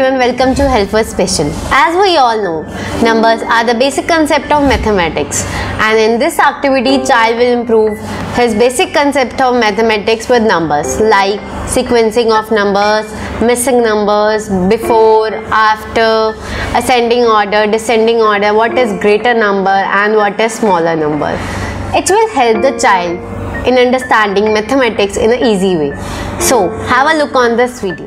everyone, welcome to Helper Special. As we all know, numbers are the basic concept of mathematics, and in this activity child will improve his basic concept of mathematics with numbers like sequencing of numbers, missing numbers, before, after, ascending order, descending order, what is greater number and what is smaller number. It will help the child in understanding mathematics in an easy way. So have a look on this video.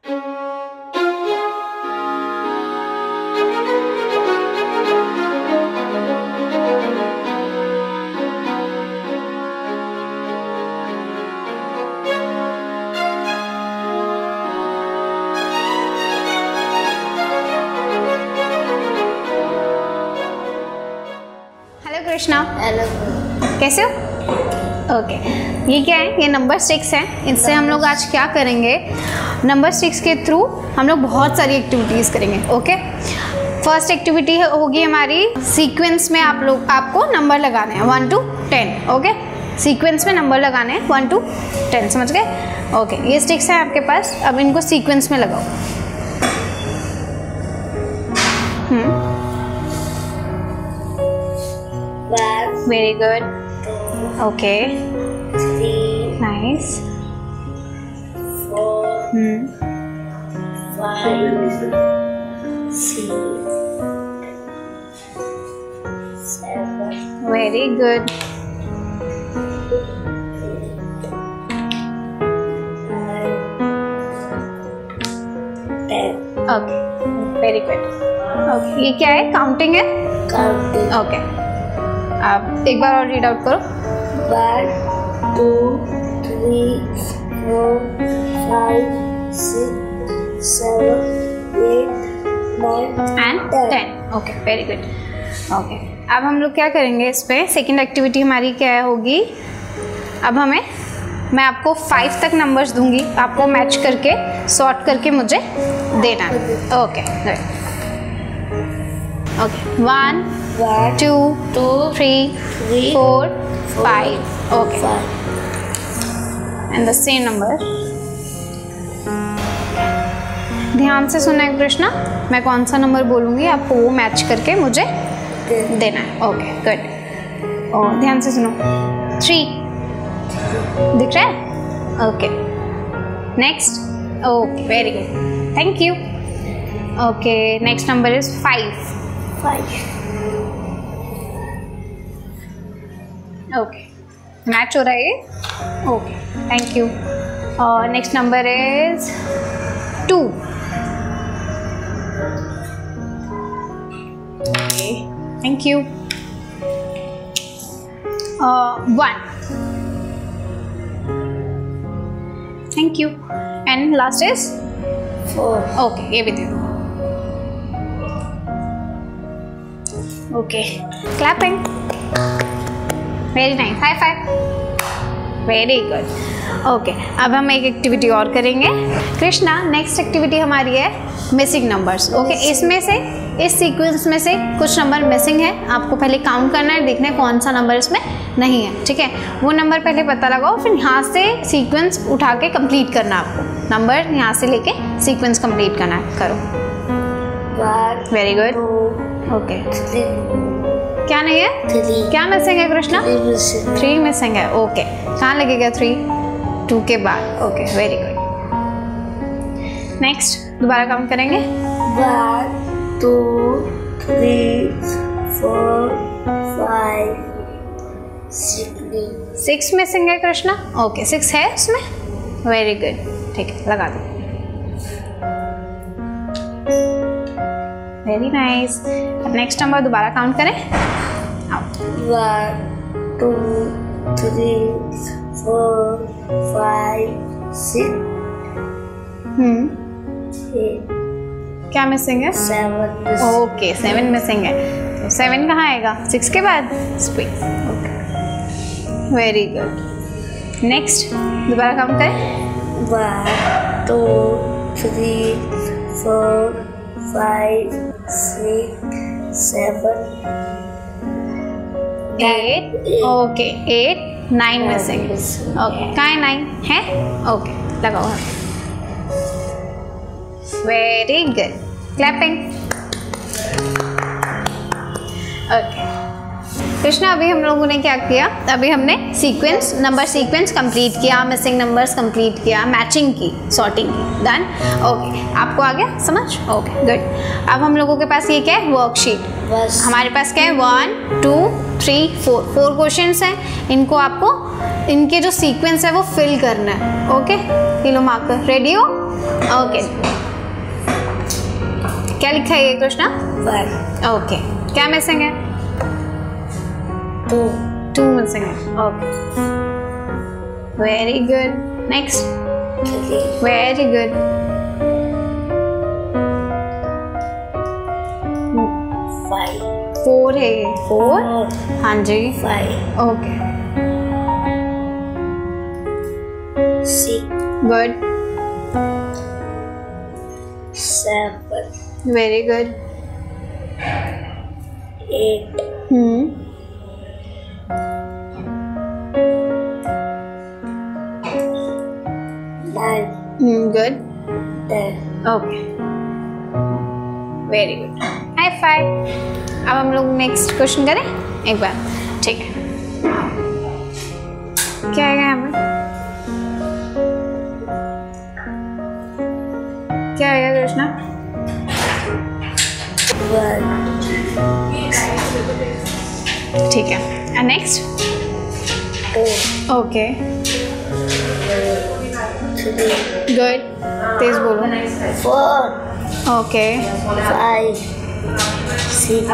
Hello Krishna. Hello. कैसे हो? Okay, ये क्या है? ये number 6 है। इससे हम लोग आज क्या करेंगे, नंबर 6 के थ्रू हम लोग बहुत सारी एक्टिविटीज़ करेंगे। ओके, फर्स्ट एक्टिविटी होगी हमारी सीक्वेंस में आपको नंबर लगाने हैं 1 to 10। ओके, सीक्वेंस में नंबर लगाने हैं 1 to 10, समझ गए? ओके, ये स्टिक्स हैं आपके पास, अब इनको सीक्वेंस में लगाओ। Very good. Okay, 3, nice. 4, 5, 6, 7, very good. 9, 10। Okay, very good. Okay, ये क्या है? काउंटिंग है। काउंटिंग। ओके, आप एक बार और रीड आउट करो। 1, 2, 3, 4, 5, 6, 7, 8, 9 and 10। Okay, very good. Okay, अब हम लोग क्या करेंगे इस पे, सेकेंड एक्टिविटी हमारी क्या होगी, अब मैं आपको 5 तक नंबर्स दूंगी, आपको मैच करके सॉर्ट करके मुझे देना है। Okay, good. Okay, 1, 2, 3, 4, 5। Okay, and the same number. ध्यान से सुना है कृष्णा, मैं कौन सा नंबर बोलूँगी आपको वो मैच करके मुझे देना है। Okay, good. और ध्यान से सुनो, 3 दिख रहा है? Okay, next. Okay, very good, thank you. Okay, next number is 5। 5। Okay, match हो रहा है ये। Okay, thank you. और next number is 2। Okay, thank you. 1, thank you. And last is 4। Okay, ये भी दे दो। Okay, clapping, very nice, high five, very good. Okay, अब हम एक एक्टिविटी और करेंगे कृष्णा। नेक्स्ट एक्टिविटी हमारी है मिसिंग नंबर्स। ओके, इसमें से इस सीक्वेंस में से कुछ नंबर मिसिंग है, आपको पहले काउंट करना है, देखना है कौन सा नंबर इसमें नहीं है। ठीक है, वो नंबर पहले पता लगाओ, फिर यहाँ से सीक्वेंस उठा के कंप्लीट करना, आपको नंबर यहाँ से लेके सीक्वेंस कंप्लीट करना है। करो। 1, वेरी गुड। 2, ओके, 3, क्या नहीं है? 3, क्या मिसिंग है कृष्णा? 3 मिसिंग है। ओके, कहाँ लगेगा? 3, 2 के बाद। Okay, very good. नेक्स्ट, दोबारा काउंट करेंगे। 1, 2, 3, 4, 5, 6 मिसिंग है कृष्णा। ओके, 6 है उसमें। वेरी गुड, ठीक है, लगा दो। Very nice. नेक्स्ट नंबर दोबारा काउंट करें। 1, 2, 3, 4, 5, 6, 8, क्या मिसिंग है? 7। ओके, 7 मिसिंग है, तो 7 कहाँ आएगा? 6 के बाद space. Okay, very good. Next, दोबारा काउंट करें। 1, 2, 3, 4, 5, 6, 7, 8। Okay, 8, 9 missing. ओके, कहाँ है 9 है? ओके, लगाओ। Very good, clapping. Okay Krishna, अभी हम लोगों ने क्या किया? अभी हमने सीक्वेंस, नंबर सीक्वेंस कंप्लीट किया, मिसिंग नंबर्स कंप्लीट किया, मैचिंग की, सॉर्टिंग की, डन। ओके, आपको आ गया समझ? Okay good. अब हम लोगों के पास ये क्या है? वर्कशीट। बस हमारे पास क्या है? 1 2 3 4 क्वेश्चंस हैं। इनको आपको इनके जो सीक्वेंस है वो फिल करना है। ओके, ये लो मार्कर, रेडी हो? ओके, क्या लिखा है ये कृष्णा? 1 ओके, क्या मिसिंग है? 2 मिसिंग है। Okay, very good, next, 3 very good, 5 4 है ये, 4, हाँ जी, 5 okay, 6 good, 7 very good, 8 9 good, 10 okay, very good, high five. अब हम लोग नेक्स्ट क्वेश्चन करें एक बार, ठीक है? क्या आएगा यहाँ पर? क्या आएगा कृष्णा? 1 ठीक है, नेक्स्ट, 2 ओके, 3 गुड, तेज बोलो, 4 ओके, 5 6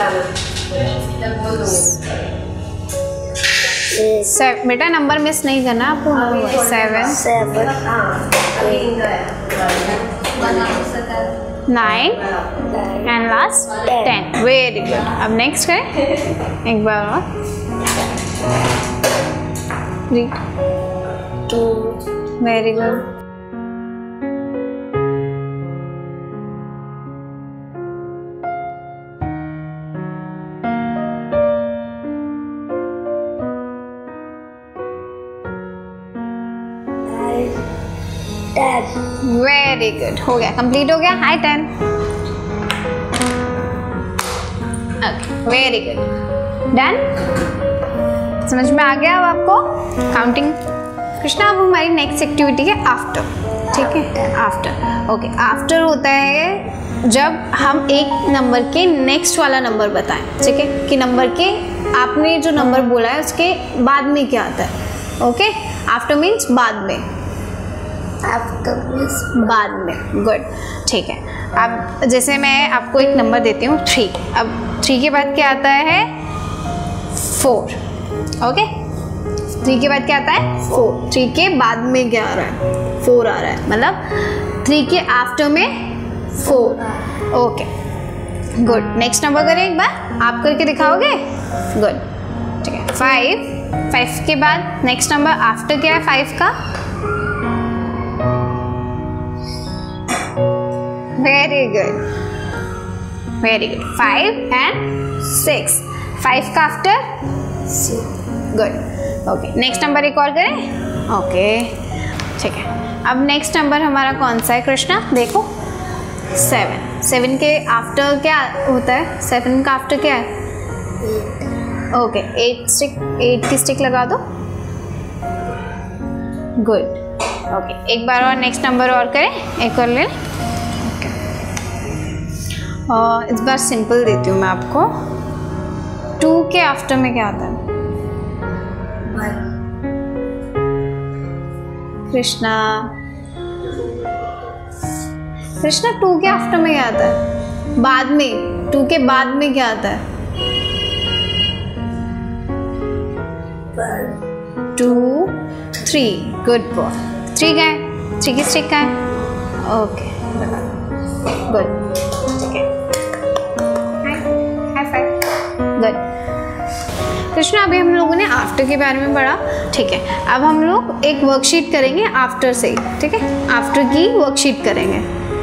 बेटा नंबर मिस नहीं करना आपको, 7 7 9 एंड लास्ट 10, वेरी गुड। अब नेक्स्ट करें एक बार और, 2 वेरी गुड, वेरी गुड, हो गया, कंप्लीट हो गया, high 10, okay, very good, done. समझ में आ गया अब आपको काउंटिंग? कृष्णा, अब हमारी नेक्स्ट एक्टिविटी है आफ्टर, ठीक है? आफ्टर, ओके, आफ्टर होता है जब हम एक नंबर के नेक्स्ट वाला नंबर बताएं, ठीक है? कि नंबर के आपने जो नंबर बोला है उसके बाद में क्या आता है। ओके, आफ्टर मीन्स बाद में, बाद में, गुड, ठीक है। अब जैसे मैं आपको एक नंबर देती हूँ 3, अब 3 के बाद क्या आता है? 4, ओके, 3 के बाद क्या आता है? 4, 3 के बाद में क्या आ रहा है? 4 आ रहा है, मतलब 3 के आफ्टर में 4, ओके, गुड। नेक्स्ट नंबर करें एक बार, आप करके दिखाओगे? गुड, ठीक है। 5 के बाद नेक्स्ट नंबर आफ्टर क्या है 5 का? Very good, very good, 5 and 6, 5 का after 6, good, okay. Next number एक और करें, ओके, ठीक है। अब नेक्स्ट नंबर हमारा कौन सा है कृष्णा? देखो, 7 के आफ्टर क्या होता है? 7 का आफ्टर क्या है? ओके, 8 की स्टिक लगा दो, गुड, ओके। एक बार और नेक्स्ट नंबर और करें, एक और ले लें, और इस बार सिंपल देती हूँ मैं आपको। 2 के आफ्टर में क्या आता है कृष्णा? 2 के आफ्टर में क्या आता है? बाद में, 2 के बाद में क्या आता है? 2 3, गुड बॉय। 3 का है, 3 की स्टिक का है, ओके, गुड, ठीक है, हाई फाइव, गुड। कृष्णा, अभी हम लोगों ने आफ्टर के बारे में पढ़ा, ठीक है? अब हम लोग एक वर्कशीट करेंगे आफ्टर से, ठीक है? आफ्टर की वर्कशीट करेंगे,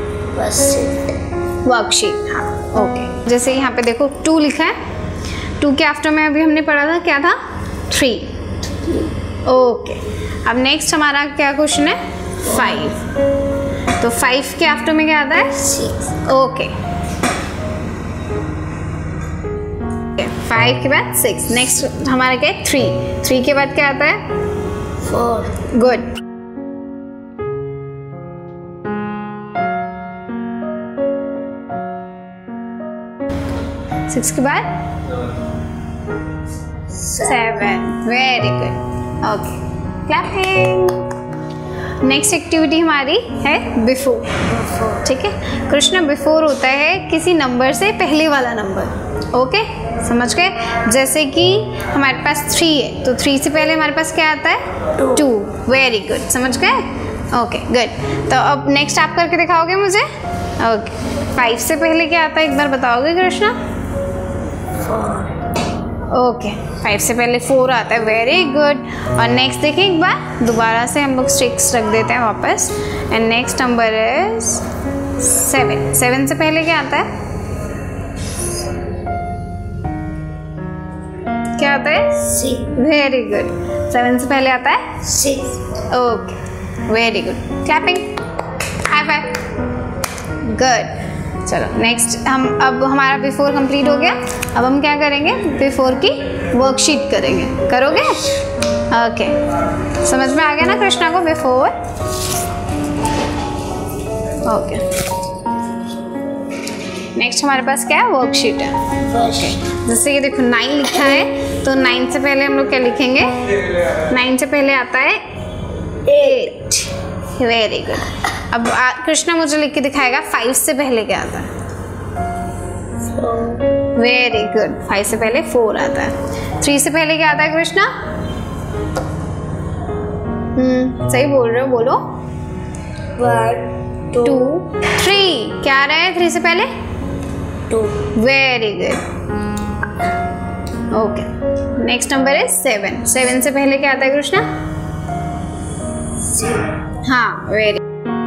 वर्कशीट, हाँ, ओके। जैसे यहाँ पे देखो 2 लिखा है, 2 के आफ्टर में अभी हमने पढ़ा था क्या था? 3, ओके। अब नेक्स्ट हमारा क्या क्वेश्चन है? 5, तो 5 के आफ्टर में क्या आता है? 6. ओके, 5 के बाद 6. नेक्स्ट हमारा क्या है? 3 के बाद क्या आता है? 4. गुड. सिक्स के बाद 7. Very good. Okay, clapping. Next activity हमारी है बिफोर. ठीक है, कृष्णा बिफोर होता है किसी नंबर से पहले वाला नंबर. ओके, समझ गए? जैसे कि हमारे पास 3 है तो 3 से पहले हमारे पास क्या आता है? 2. वेरी गुड, समझ गए? Okay, good. तो अब नेक्स्ट आप करके दिखाओगे मुझे? ओके, 5 से पहले क्या आता है एक बार बताओगे कृष्णा? 4. ओके, 5 से पहले 4 आता है. Very good. और नेक्स्ट देखिए एक बार दोबारा से हम लोग 6 रख देते हैं वापस. And next number is 7. 7 से पहले क्या आता है? क्या आता है? 6. Very good. 7 से पहले आता है 6. Okay, very good. Clapping. High five. Good. चलो नेक्स्ट हम अब हमारा बिफोर कंप्लीट हो गया. अब हम क्या करेंगे? बिफोर की वर्कशीट करेंगे. करोगे? ओके, समझ में आ गया ना कृष्णा को बिफोर? ओके, नेक्स्ट हमारे पास क्या है? वर्कशीट है. ओके, जैसे ये देखो 9 लिखा है तो 9 से पहले हम लोग क्या लिखेंगे? 9 से पहले आता है 8. Very good. अब कृष्णा मुझे लिख के दिखाएगा 5 से पहले क्या आता है? 4. Very good. 5 से पहले 4 आता है. 3 से पहले क्या आता है कृष्णा? सही बोल रहे हो, बोलो. 1, 2, 3. क्या आ रहा है 3 से पहले? 2. Very good. Okay, next number है 7. 7 से पहले क्या आता है कृष्णा? 6. हाँ, very.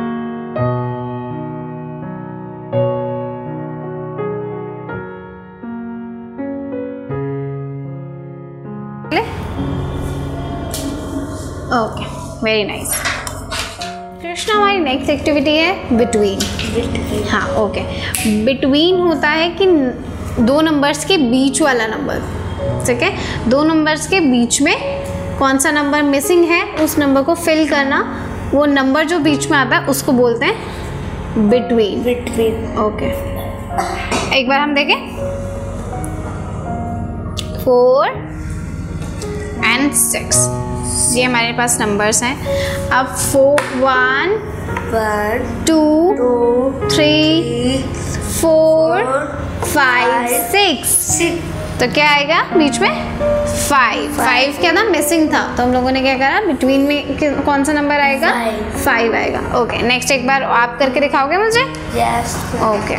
Okay, very nice. Krishna हमारी नेक्स्ट एक्टिविटी है बिटवीन. हाँ, ओके. बिटवीन होता है कि 2 नंबर्स के बीच वाला नंबर. ठीक है, 2 नंबर्स के बीच में कौन सा नंबर मिसिंग है उस नंबर को फिल करना. वो नंबर जो बीच में आता है उसको बोलते हैं बिटवीन. ओके, एक बार हम देखें. 4 and 6 ये हमारे पास नंबर्स हैं. अब 1, 2, 3, 4, 5, 6. तो क्या आएगा बीच में? 5 क्या था? मिसिंग था. तो हम लोगों ने क्या करा? बिटवीन में कौन सा नंबर आएगा? 5 आएगा. ओके, नेक्स्ट एक बार आप करके दिखाओगे मुझे? Yes. ओके.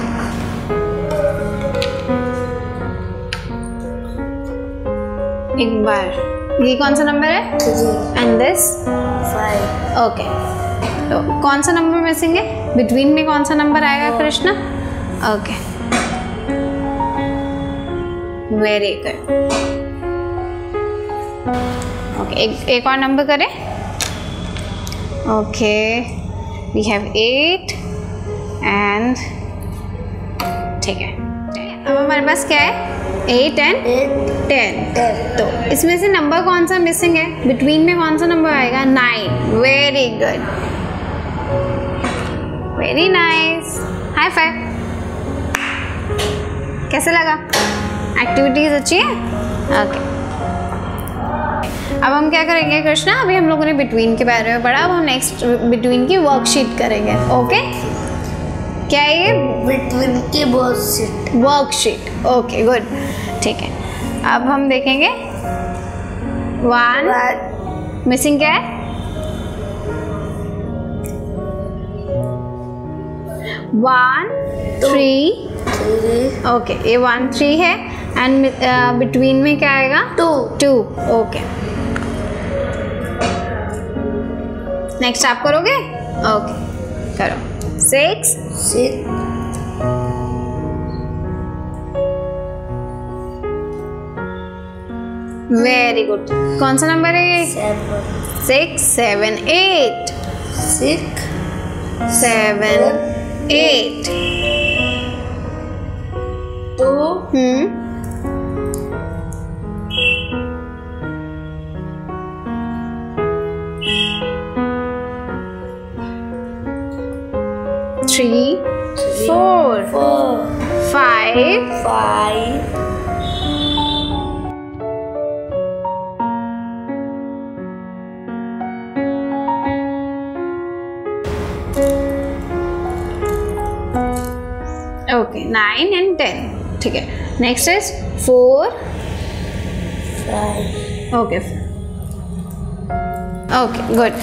एक बार ये कौन सा नंबर है? 3. And this 5. ओके. तो कौन सा नंबर मिसिंग है? बिटवीन में कौन सा नंबर आएगा Krishna? Okay, very good. Okay, एक और नंबर करें. ओके, वी हैव 8 एंड ठीक है. अब हमारे पास क्या है? 8 and 10. तो इसमें से नंबर कौन सा मिसिंग है? बिटवीन में कौन सा नंबर आएगा? 9. Very good, very nice. High five. कैसे लगा? एक्टिविटीज अच्छी है? ओके. अब हम क्या करेंगे कृष्णा? अभी हम लोगों ने बिटवीन के बारे में पढ़ा. अब हम नेक्स्ट बिटवीन की वर्कशीट करेंगे. ओके, क्या है ये? बिटवीन की वर्कशीट. वर्कशीट. Okay, good. ठीक है, अब हम देखेंगे 1 मिसिंग क्या है? 1, 3. ओके, ये 1, 3 है. एंड बिटवीन में क्या आएगा? 2. ओके, नेक्स्ट आप करोगे? ओके, करो. 6. Very good. कौन सा नंबर है ये? 7. 6, 7, 8. 6, 7, 8. 2, 3, 4, 5, 5, okay, 9 and 10. ठीक है. Next is 4. 5. Okay. Okay, good.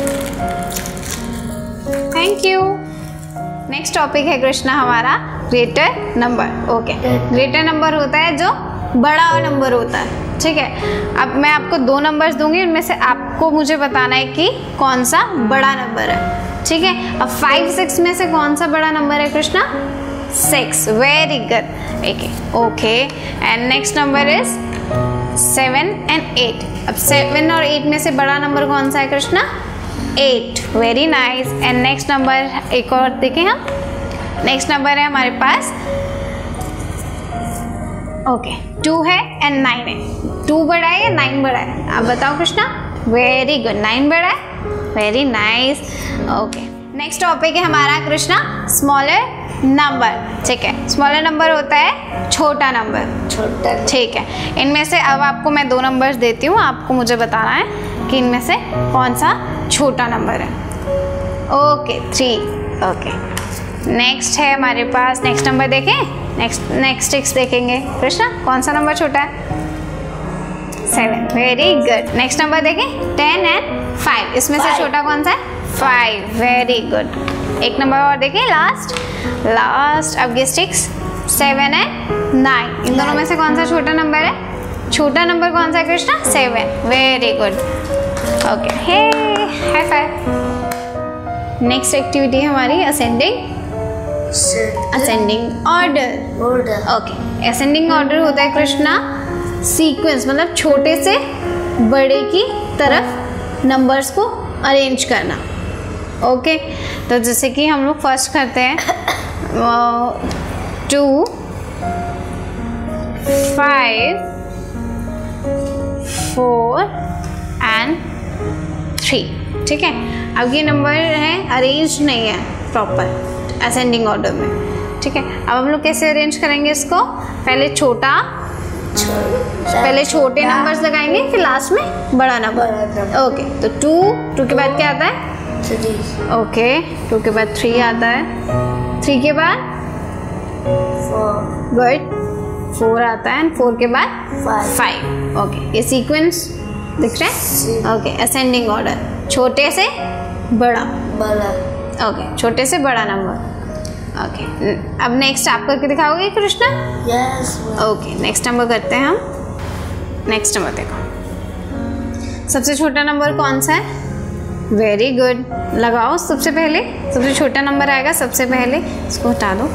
Thank you. Next topic है कृष्णा हमारा greater number. Okay, greater number होता है जो बड़ा नंबर होता है. ठीक है. अब मैं आपको 2 नंबर्स दूंगी, उनमें से आपको मुझे बताना है कि कौन सा बड़ा नंबर है. ठीक है. अब 5, 6 में से कौन सा बड़ा नंबर है Krishna? 6. Very good. Okay. And next number is 7 and 8. अब 7 और 8 में से बड़ा नंबर कौन सा है Krishna? 8. Very nice. And next number एक और देखें हम. नेक्स्ट नंबर है हमारे पास ओके 2 है एंड 9 है. 2 बड़ा है या 9 बड़ा है? आप बताओ कृष्णा. Very good. 9 बड़ा है. Very nice. Okay. Next topic है हमारा कृष्णा स्मॉलर नंबर. ठीक है. स्मॉलर नंबर होता है छोटा नंबर. छोटा. ठीक है. इनमें से अब आपको मैं 2 नंबर्स देती हूँ, आपको मुझे बताना है कि इनमें से कौन सा छोटा नंबर है. ओके 3. ओके. नेक्स्ट है हमारे पास. नेक्स्ट नंबर देखें. नेक्स्ट 6 देखेंगे. कृष्णा कौन सा नंबर छोटा है? 7. Very good. नेक्स्ट नंबर देखें. 10 and 5. इसमें से छोटा कौन सा है? 5. Very good. एक नंबर और देखें. लास्ट अब ये 6, 7 and 9. इन दोनों में से कौन सा छोटा नंबर है? छोटा नंबर कौन सा है Krishna? 7. Very good. Okay. Hey high five. Next activity है हमारी ascending order. Okay. Ascending order होता है कृष्णा सीक्वेंस, मतलब छोटे से बड़े की तरफ नंबर्स को अरेंज करना. ओके. तो जैसे कि हम लोग फर्स्ट करते हैं 2, 5, 4 and 3. ठीक है. अब ये नंबर है अरेंज नहीं है प्रॉपर असेंडिंग ऑर्डर में. ठीक है. अब हम लोग कैसे अरेंज करेंगे इसको? पहले छोटे नंबर्स लगाएंगे, फिर लास्ट में बड़ा नंबर. ओके. तो 2 के बाद क्या आता है? 3. ओके. 2 के बाद 3 आता है. 3 के बाद 4. गुड. 4 आता है. 4 के बाद 5. ओके. ये सीक्वेंस दिख रहा है. ओके. असेंडिंग ऑर्डर छोटे से बड़ा. ओके. छोटे से बड़ा नंबर. ओके. अब नेक्स्ट आप करके दिखाओगे Krishna? Yes. Okay. Next number करते हैं हम. नेक्स्ट नंबर देखो. सबसे छोटा नंबर कौन सा है? Very good. लगाओ. सबसे पहले सबसे छोटा नंबर आएगा सबसे पहले, इसको हटा दो.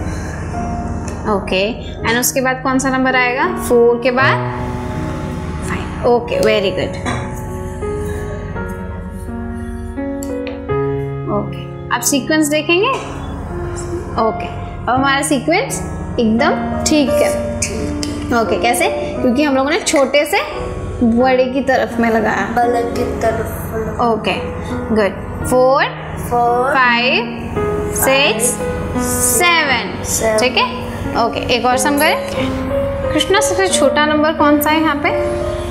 ओके. एंड उसके बाद कौन सा नंबर आएगा? 4 के बाद 5. ओके. Very good. ओके. अब सीक्वेंस देखेंगे. ओके. अब हमारा सीक्वेंस एकदम ठीक है. ओके. कैसे? क्योंकि हम लोगों ने छोटे से बड़े की तरफ में लगाया. बड़े की तरफ. ओके. गुड. 4, 5, 6, 7. ठीक है. ओके. एक और सम करें. कृष्णा सबसे छोटा नंबर कौन सा है यहाँ पे?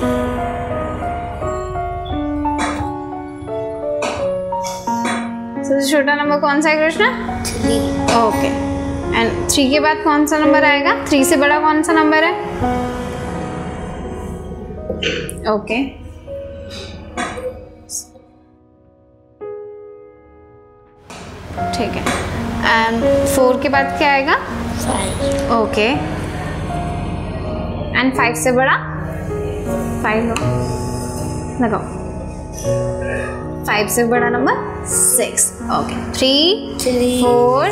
सबसे छोटा नंबर कौन सा है कृष्णा? 3. ओके. एंड 3 के बाद कौन सा नंबर आएगा? 3 से बड़ा कौन सा नंबर है? ओके. ठीक है. एंड 4 के बाद क्या आएगा? 5. ओके. एंड 5 से बड़ा 5 लगाओ. 5 से बड़ा number 6. Okay. 3, 4,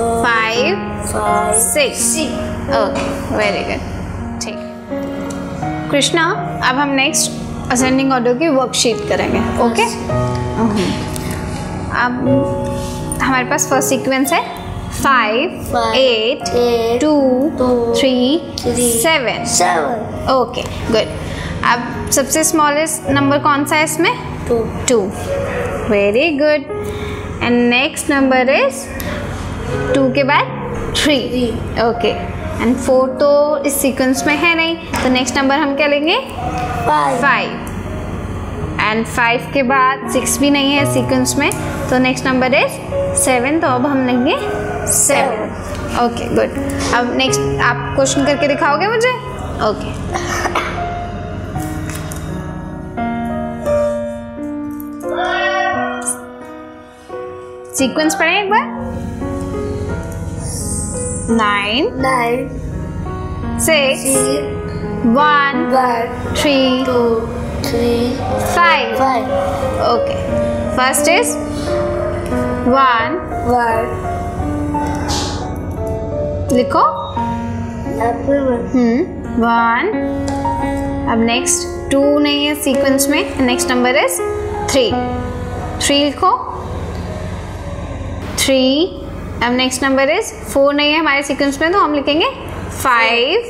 5, 6. Okay. Very good. ठीक. कृष्णा अब हम नेक्स्ट असेंडिंग ऑर्डर की वर्कशीट करेंगे. ओके. अब हमारे पास फर्स्ट सीक्वेंस है 5, 8, 2, 3, 7. 7. Okay good. अब सबसे स्मॉलेस्ट नंबर कौन सा है इसमें? 2. Very good. And next number is 2 के बाद 3. ओके. एंड 4 तो इस सीक्वेंस में है नहीं, तो नेक्स्ट नंबर हम क्या लेंगे? 5. एंड 5 के बाद 6 भी नहीं है सीक्वेंस में, तो नेक्स्ट नंबर इज 7. तो अब हम लेंगे 7. Okay good. अब नेक्स्ट आप क्वेश्चन करके दिखाओगे मुझे? ओके. सीक्वेंस पढ़ें एक बार. 9, 6, 1, 3, 5. ओके. First is 1. लिखो. 1. अब नेक्स्ट 2 नहीं है सीक्वेंस में, नेक्स्ट नंबर इज 3 लिखो. 3. अब नेक्स्ट नंबर इज 4 नहीं है हमारे सीक्वेंस में, तो हम लिखेंगे 5.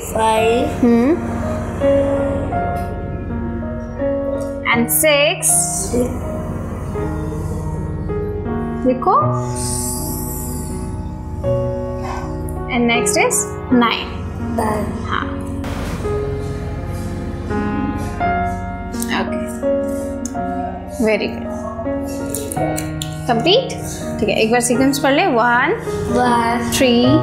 एंड 6 लिखो. And next is 9. हाँ. ओके. Very good. कंप्लीट. ठीक है, एक बार सीक्वेंस पढ़ ले. 1, 3,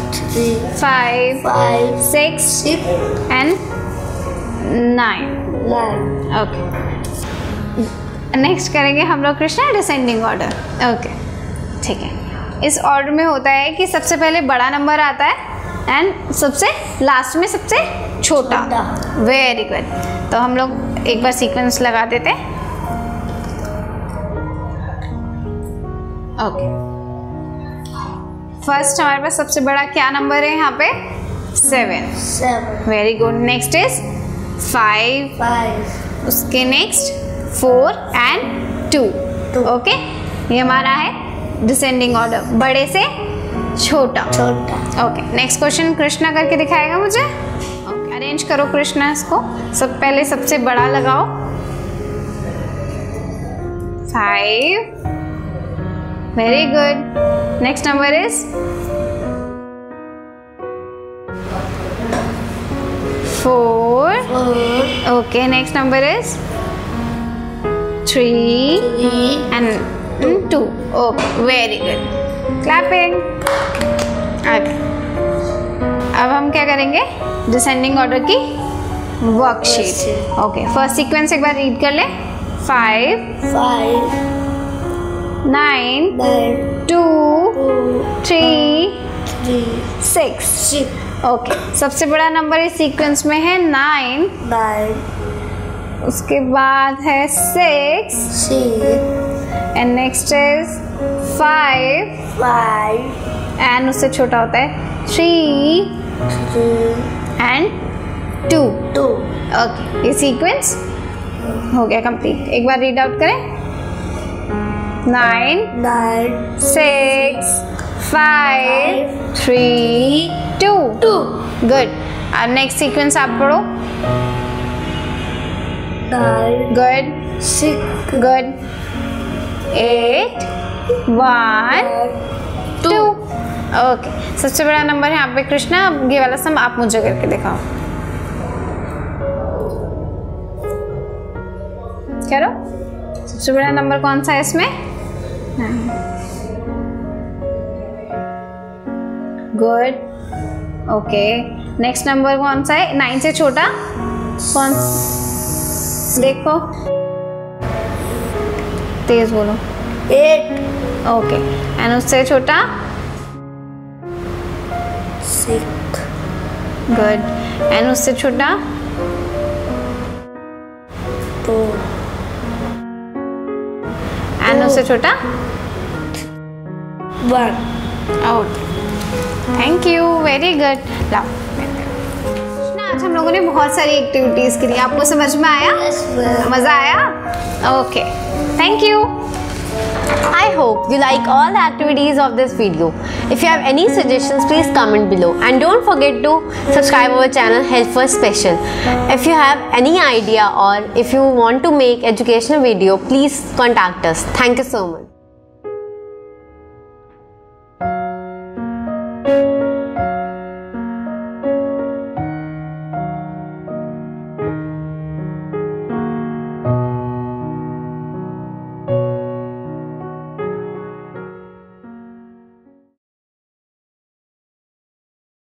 5, 6 एंड 9. ओके. नेक्स्ट करेंगे हम लोग कृष्णा डिसेंडिंग ऑर्डर. ओके. ठीक है. इस ऑर्डर में होता है कि सबसे पहले बड़ा नंबर आता है एंड सबसे लास्ट में सबसे छोटा. Very good. तो हम लोग एक बार सीक्वेंस लगा देते हैं. ओके. फर्स्ट हमारे पास सबसे बड़ा क्या नंबर है यहाँ पे? 7. Very good. Next is 5. उसके नेक्स्ट 4 एंड 2. ओके. ये हमारा है डिसेंडिंग ऑर्डर, बड़े से छोटा. ओके. नेक्स्ट क्वेश्चन कृष्णा करके दिखाएगा मुझे. ओके. अरेंज करो कृष्णा इसको. सब पहले सबसे बड़ा लगाओ. 5. Very good. Next number is 4. Okay. Next number is 3 and 2. Okay. Very good. Clapping. Okay. अब हम क्या करेंगे? डिसेंडिंग ऑर्डर की वर्कशीट. ओके. फर्स्ट सीक्वेंस एक बार रीड कर ले. 5, 9, 2, 3, 6. ओके. सबसे बड़ा नंबर इस सीक्वेंस में है 9. उसके बाद है 6 एंड नेक्स्ट इज 5 एंड उससे छोटा होता है 3 एंड 2. ओके. ये सीक्वेंस हो गया कंप्लीट. एक बार रीड आउट करें. 9, 6, 5, 3, 2. गुड. अब नेक्स्ट सीक्वेंस आप पढ़ो. गुड. गुड. 8, 1, 2. ओके. सबसे बड़ा नंबर है यहाँ पे कृष्णा. अब ये वाला सम आप मुझे करके दिखाओ. करो. सबसे बड़ा नंबर कौन सा है इसमें? गुड. ओके. नेक्स्ट नंबर कौन सा है? 9 से छोटा कौन? देखो, तेज बोलो. 8. ओके. एंड उससे छोटा? 6. गुड. एंड उससे छोटा? 2. एंड उससे छोटा? 1. Okay. Thank you. Very good. लाओ. आज हम लोगों ने बहुत सारी एक्टिविटीज की. आपको समझ में आया? Yes, ma'am. मजा आया? Okay. Thank you. I hope you like all the activities of this video. If you have any suggestions, please comment below, and don't forget to subscribe our channel Health First Special. If you have any idea or if you want to make educational video, please contact us. Thank you so much.